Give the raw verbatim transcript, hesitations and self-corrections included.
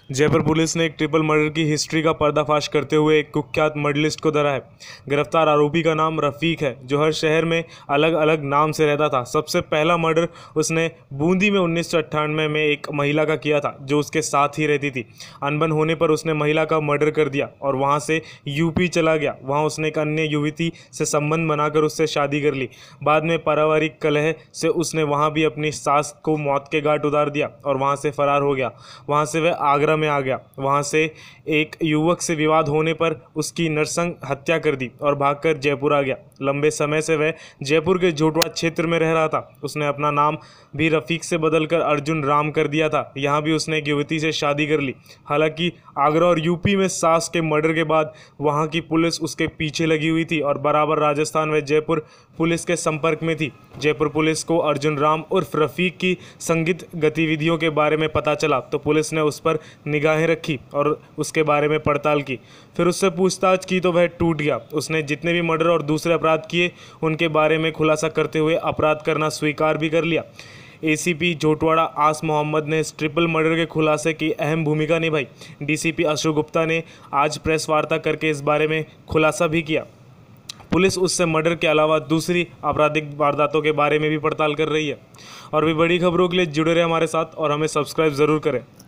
Jaipur police ने एक triple murder की हिस्ट्री का पर्दाफाश करते हुए एक कुख्यात मर्डरिस्ट को धरा है। गिरफ्तार आरोपी का नाम रफीक है, जो हर शहर में अलग अलग नाम से रहता था। सबसे पहला मर्डर उसने बूंदी में उन्नीस सौ अट्ठानवे में एक महिला का किया था, जो उसके साथ ही रहती थी। अनबन होने पर उसने महिला का मर्डर कर दिया और वहां से यूपी चला गया। वहां उसने एक अन्य युवती से संबंध बनाकर उससे शादी कर ली। बाद में पारिवारिक कलह से उसने वहां भी अपनी सास को मौत के घाट उतार दिया और वहां से फरार हो गया। वहां से वह आगरा में आ गया। वहां से एक युवक से विवाद होने पर उसकी नरसंग हत्या कर दी और भागकर जयपुर आ गया। लंबे समय से वह जयपुर के जोटवा क्षेत्र में रह रहा था। उसने अपना नाम भी रफीक से बदलकर अर्जुन राम कर दिया था। यहाँ भी उसने एक युवती से शादी कर ली। हालांकि आगरा और यूपी में सास के मर्डर के बाद वहाँ की पुलिस उसके पीछे लगी हुई थी और बराबर राजस्थान व जयपुर पुलिस के संपर्क में थी। जयपुर पुलिस को अर्जुन राम उर्फ रफीक की संगीत गतिविधियों के बारे में पता चला तो पुलिस ने उस पर निगाहें रखी और उसके बारे में पड़ताल की। फिर उससे पूछताछ की तो वह टूट गया। उसने जितने भी मर्डर और दूसरे अपराध किए उनके बारे में खुलासा करते हुए अपराध करना स्वीकार भी कर लिया। एसीपी जोटवाड़ा आस मोहम्मद ने इस ट्रिपल मर्डर के खुलासे की अहम भूमिका निभाई। डीसीपी अशोक गुप्ता ने आज प्रेस वार्ता करके इस बारे में खुलासा भी किया। पुलिस उससे मर्डर के अलावा दूसरी आपराधिक वारदातों के बारे में भी पड़ताल कर रही है। और भी बड़ी खबरों के लिए जुड़े रहे हमारे साथ और हमें सब्सक्राइब ज़रूर करें।